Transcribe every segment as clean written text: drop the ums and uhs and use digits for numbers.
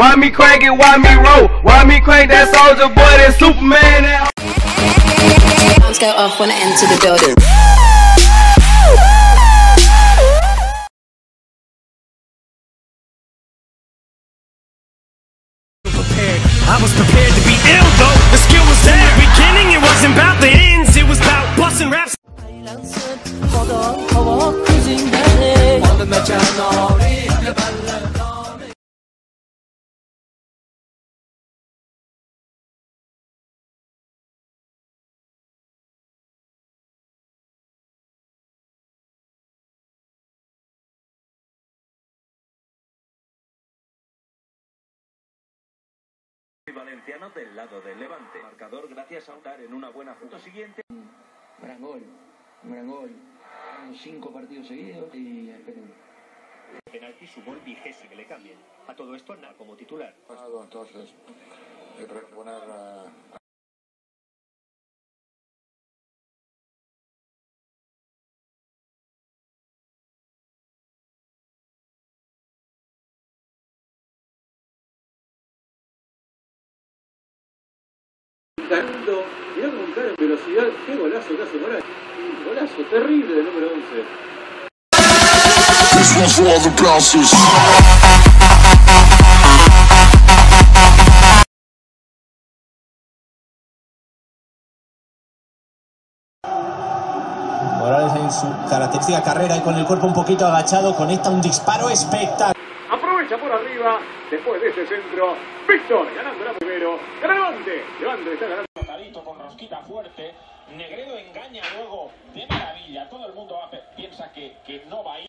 Why me crank it, why me roll? Why me crank that soldier boy, that Superman that Let's go off when I enter the building. I was prepared to be ill though. The skill was there. In the beginning, it wasn't about the ends, it was about busting raps. Valenciano del lado del Levante. Marcador gracias a estar en una buena junta siguiente. Un gran gol. 5 partidos seguidos y esperen. Penalti sumó el 20 que le cambien. A todo esto nada como titular. Entonces, reponer mirá cómo está en velocidad, qué golazo que hace Morales, un golazo terrible del número 11. This one's for all the bouncers. Morales en su característica carrera y con el cuerpo un poquito agachado conecta un disparo espectacular. Aprovecha por arriba, después de este centro, Víctor ganando la primero, Levante está ganando. Tocadito con rosquita fuerte, Negredo engaña luego de maravilla, todo el mundo piensa que no va a ir.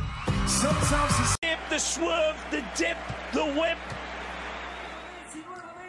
The swerve, the dip, the whip.